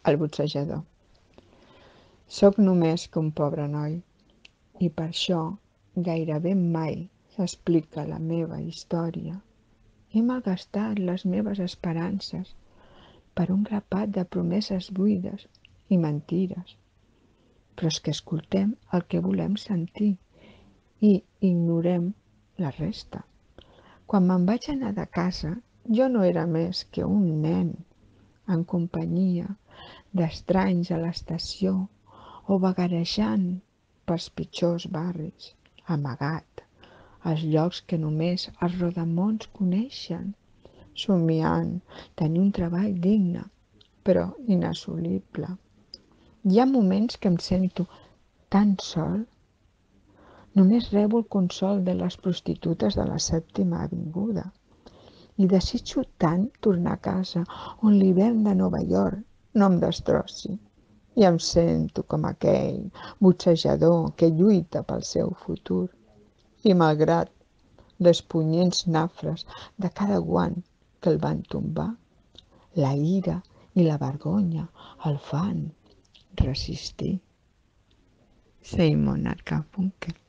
El boxejador. Soc només que un pobre noi, i per això gairebé mai s'explica la meva història. He malgastat les meves esperances per un grapat de promeses buides i mentires. Però és que escoltem el que volem sentir i ignorem la resta. Quan me'n vaig anar de casa, jo no era més que un nen, en companyia d'estranys a l'estació o vagarejant pels pitjors barris, amagat, als llocs que només els rodamons coneixen, somiant tenir un treball digne, però inassolible. Hi ha moments que em sento tan sol. Només rebo el consol de les prostitutes de la 7ª Avinguda i desitjo tant tornar a casa on l'hivern de Nova York no em destrossi. I em sento com aquell boxejador que lluita pel seu futur. I malgrat les punyents nafres de cada guant que el van tombar, la ira i la vergonya el fan resistir. Simon & Garfunkel.